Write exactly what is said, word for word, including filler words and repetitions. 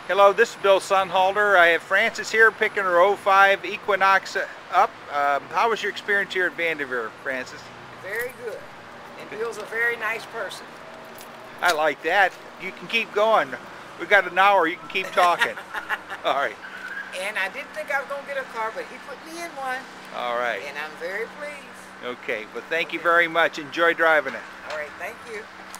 Hello, this is Bill Sunhalter. I have Frances here picking her oh five Equinox up. Um, how was your experience here at Vanderveer, Frances? Very good. And Bill's a very nice person. I like that. You can keep going. We got an hour. You can keep talking. All right. And I didn't think I was going to get a car, but he put me in one. All right. And I'm very pleased. Okay. Well, thank okay. you very much. Enjoy driving it. All right. Thank you.